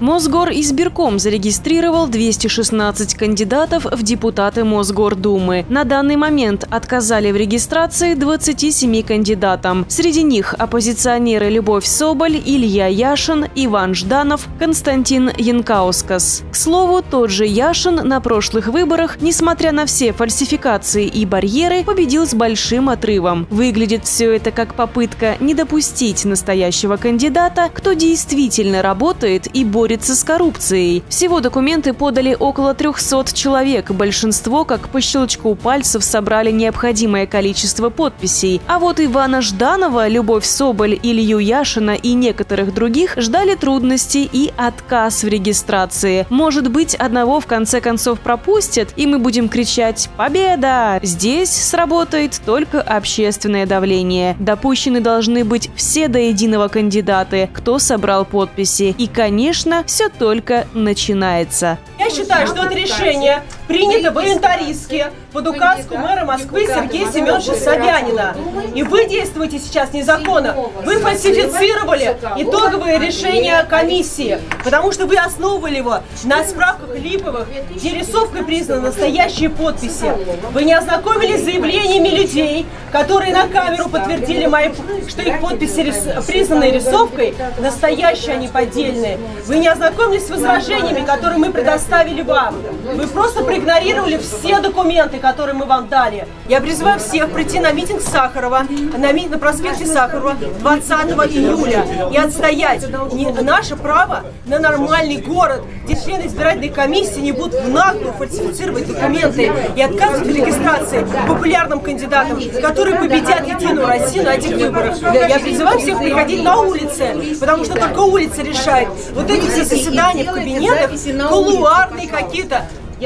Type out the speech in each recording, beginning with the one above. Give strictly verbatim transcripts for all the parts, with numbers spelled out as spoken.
Мосгоризбирком зарегистрировал двести шестнадцать кандидатов в депутаты Мосгордумы. На данный момент отказали в регистрации двадцати семи кандидатам. Среди них оппозиционеры Любовь Соболь, Илья Яшин, Иван Жданов, Константин Янкаускас. К слову, тот же Яшин на прошлых выборах, несмотря на все фальсификации и барьеры, победил с большим отрывом. Выглядит все это как попытка не допустить настоящего кандидата, кто действительно работает и борется с коррупцией. Всего документы подали около трёхсот человек. Большинство, как по щелчку пальцев, собрали необходимое количество подписей. А вот Ивана Жданова, Любовь Соболь, Илью Яшина и некоторых других ждали трудности и отказ в регистрации. Может быть, одного в конце концов пропустят, и мы будем кричать «Победа!». Здесь сработает только общественное давление. Допущены должны быть все до единого кандидаты, кто собрал подписи. И, конечно, все только начинается. Я считаю, что это решение принято волюнтаристски под указку мэра Москвы Сергея Семеновича Собянина. И вы действуете сейчас незаконно. Вы фальсифицировали итоговое решение комиссии, потому что вы основывали его на справках липовых, где рисовкой признаны настоящие подписи. Вы не ознакомились с заявлениями людей, которые на камеру подтвердили, мои, что их подписи рис, признаны рисовкой, настоящие, а не поддельные. Вы не ознакомились с возражениями, которые мы предоставили вам. Вы просто проигнорировали все документы, которые мы вам дали. Я призываю всех прийти на митинг Сахарова, на, ми, на проспекте Сахарова двадцатого июля и отстоять не, наше право на нормальный город, где члены избирательной комиссии не будут в наглую фальсифицировать документы и отказывать в регистрации популярным кандидатам, которые победят Единую Россию на этих выборах. Я призываю всех приходить на улицы, потому что только улица решает. Вот эти все заседания в кабинетах, кулуарные какие-то,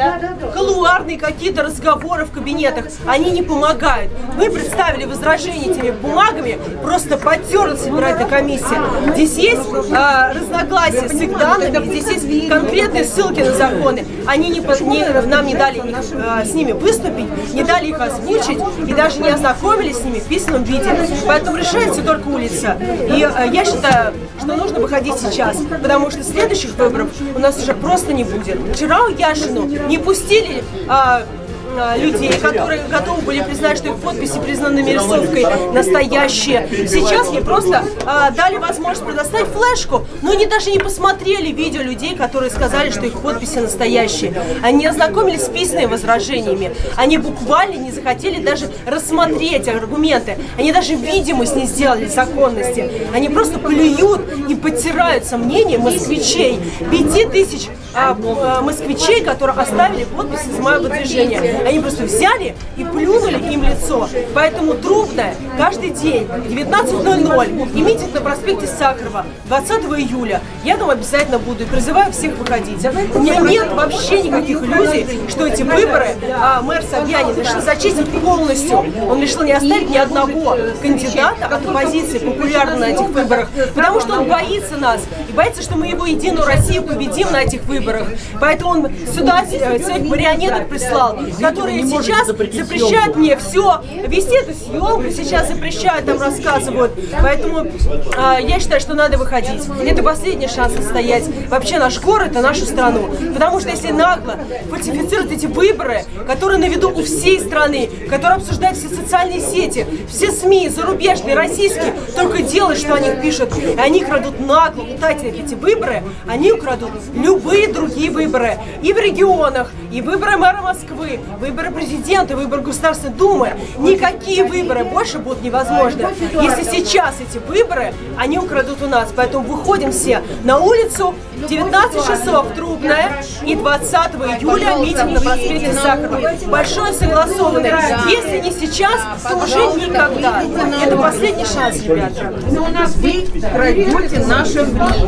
Колуарные какие-то разговоры в кабинетах, они не помогают. Мы представили возражения этими бумагами, просто потерлась избирательная комиссия. Здесь есть а, разногласия с их данными, здесь есть конкретные ссылки на законы. Они не, не, нам не дали их, а, с ними выступить, не дали их озвучить и даже не ознакомились с ними в письменном виде. Поэтому решается только улица. И а, я считаю, что нужно выходить сейчас, потому что следующих выборов у нас уже просто не будет. Вчера у Яшину не пустили а, а, людей, которые готовы были признать, что их подписи признанными рисовкой настоящие. Сейчас мне просто а, дали возможность предоставить флешку, но они даже не посмотрели видео людей, которые сказали, что их подписи настоящие. Они не ознакомились с письменными возражениями. Они буквально не захотели даже рассмотреть аргументы. Они даже видимость не сделали законности. Они просто плюют и подтирают сомнения москвичей. Пяти тысяч а, а, москвичей, которые оставили подписи за мое выдвижение. Они просто взяли и плюнули им в лицо. Поэтому трудное каждый день девятнадцать ноль ноль и митинг на проспекте Сахарова двадцатого июля. Я там обязательно буду и призываю всех выходить. У меня нет вообще никаких иллюзий, что эти выборы а, мэр Собянин решил зачистить полностью. Он решил не оставить ни одного кандидата от оппозиции популярного на этих выборах, потому что он боится нас и боится, что мы его Единую Россию победим на этих выборах. Поэтому он сюда своих марионеток прислал, которые сейчас запрещают мне все, вести эту съемку, сейчас запрещают, там рассказывают. Поэтому э, я считаю, что надо выходить. Это последний шанс отстоять вообще наш город и нашу страну. Потому что если нагло фальсифицируют эти выборы, которые на виду у всей страны, которые обсуждают все социальные сети, все СМИ, зарубежные, российские, только делают, что они пишут. И они крадут нагло, кстати, эти выборы, они украдут любые другие выборы. И в регионах, и выборы мэра Москвы, выборы президента, выборы Государственной Думы. Никакие выборы больше будут невозможны, если сейчас эти выборы они украдут у нас. Поэтому выходим все на улицу. девятнадцать часов Трубная и двадцатого июля митинг на проспекте Сахарова. Большой согласованный. Если не сейчас, то уже никогда. Это последний шанс, ребята. Но у нас вы крадете наше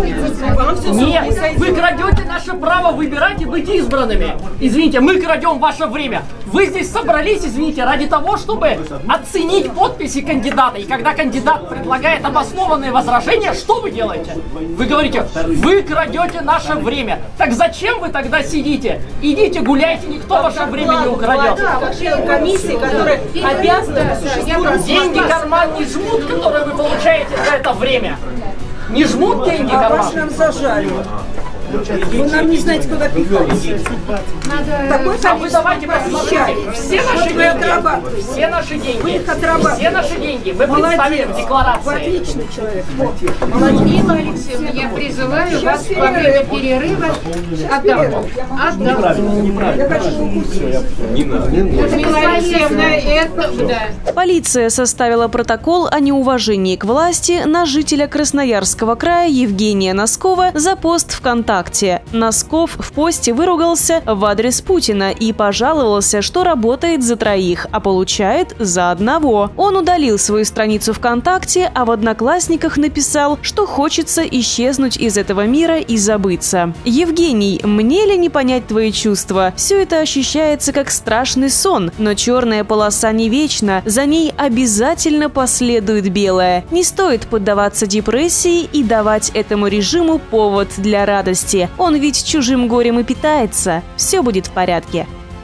время. Нет, вы крадете наше право выбирать и быть избранными. Извините, мы крадем ваше время. Вы здесь собрались, извините, ради того, чтобы оценить подписи кандидата. И когда кандидат предлагает обоснованные возражения, что вы делаете? Вы говорите, вы крадете наше время. Так зачем вы тогда сидите? Идите гуляйте, никто ваше время не украдет. Комиссии, которые обязаны существовать. Деньги в карман не жмут, которые вы получаете за это время. Не жмут деньги в карман. Нам зажали. Вы нам не знаете, куда пихать. Такой А вы давайте посмотрите, все наши деньги, все наши деньги, все наши деньги мы представили в декларации. Отличный человек. Людмила Алексеевна, я призываю вас во время перерыва отдохнуть. Людмила Алексеевна, это... Да. Полиция составила протокол о неуважении к власти на жителя Красноярского края Евгения Носкова за пост ВКонтакте. Носков в посте выругался в адрес Путина и пожаловался, что работает за троих, а получает за одного. Он удалил свою страницу ВКонтакте, а в Одноклассниках написал, что хочется исчезнуть из этого мира и забыться. «Евгений, мне ли не понять твои чувства? Все это ощущается как страшный сон, но черная полоса не вечна, за ней обязательно последует белая. Не стоит поддаваться депрессии и давать этому режиму повод для радости. Он ведь чужим горем и питается. Все будет в порядке».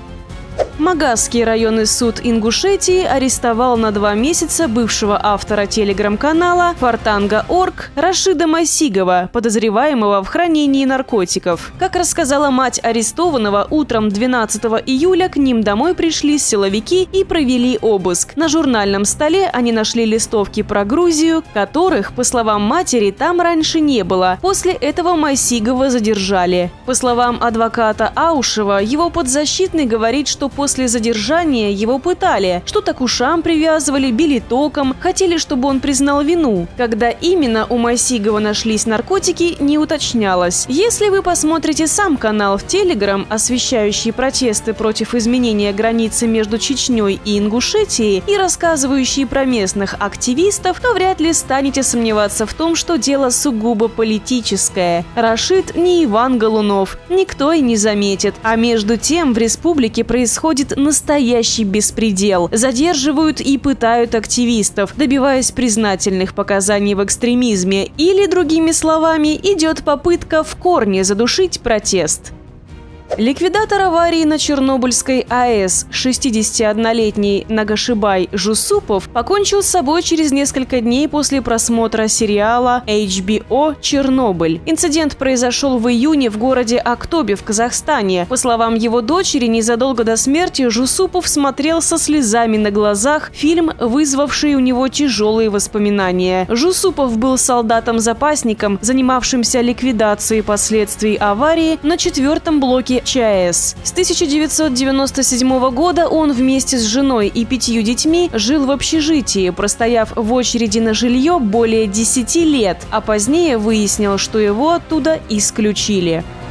Магазский районный суд Ингушетии арестовал на два месяца бывшего автора телеграм-канала Фортанга точка орг Рашида Масигова, подозреваемого в хранении наркотиков. Как рассказала мать арестованного, утром двенадцатого июля к ним домой пришли силовики и провели обыск. На журнальном столе они нашли листовки про Грузию, которых, по словам матери, там раньше не было. После этого Масигова задержали. По словам адвоката Аушева, его подзащитный говорит, что после задержания его пытали, что-то к ушам привязывали, били током, хотели, чтобы он признал вину. Когда именно у Масигова нашлись наркотики, не уточнялось. Если вы посмотрите сам канал в Телеграм, освещающий протесты против изменения границы между Чечней и Ингушетией и рассказывающий про местных активистов, то вряд ли станете сомневаться в том, что дело сугубо политическое. Рашид не Иван Голунов, никто и не заметит. А между тем в республике происходит настоящий беспредел. Задерживают и пытают активистов, добиваясь признательных показаний в экстремизме. Или, другими словами, идет попытка в корне задушить протест. Ликвидатор аварии на Чернобыльской АЭС, шестидесятиоднолетний Нагашибай Жусупов, покончил с собой через несколько дней после просмотра сериала эйч би о «Чернобыль». Инцидент произошел в июне в городе Актобе в Казахстане. По словам его дочери, незадолго до смерти Жусупов смотрел со слезами на глазах фильм, вызвавший у него тяжелые воспоминания. Жусупов был солдатом-запасником, занимавшимся ликвидацией последствий аварии на четвертом блоке ЧАЭС. С тысяча девятьсот девяносто седьмого года он вместе с женой и пятью детьми жил в общежитии, простояв в очереди на жилье более десяти лет, а позднее выяснил, что его оттуда исключили.